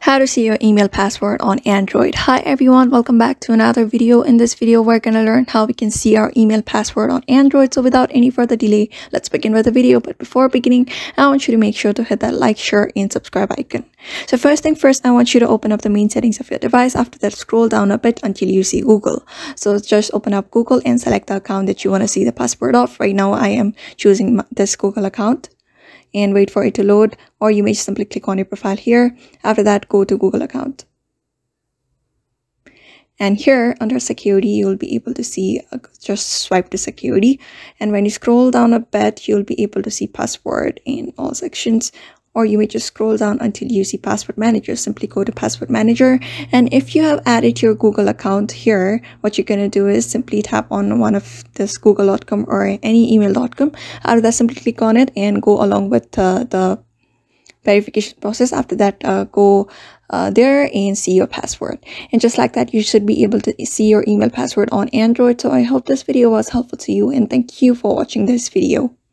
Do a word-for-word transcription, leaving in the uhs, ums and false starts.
How to see your email password on Android. Hi everyone, welcome back to another video. In this video, we're gonna learn how we can see our email password on Android. So without any further delay, let's begin with the video. But before beginning, I want you to make sure to hit that like, share, and subscribe icon. So first thing first, I want you to open up the main settings of your device. After that, scroll down a bit until you see Google. So just open up Google and select the account that you want to see the password of. Right now, I am choosing this Google account. And wait for it to load, or you may simply click on your profile here. After that, go to Google account. And here under security, you'll be able to see, uh, just swipe to security. And when you scroll down a bit, you'll be able to see password in all sections. Or you may just scroll down until you see password manager. Simply go to password manager. And if you have added your Google account here, what you're going to do is simply tap on one of this google dot com or any email dot com. Out of that, simply click on it and go along with uh, the verification process. After that, uh, go uh, there and see your password. And just like that, you should be able to see your email password on Android. So I hope this video was helpful to you, and thank you for watching this video.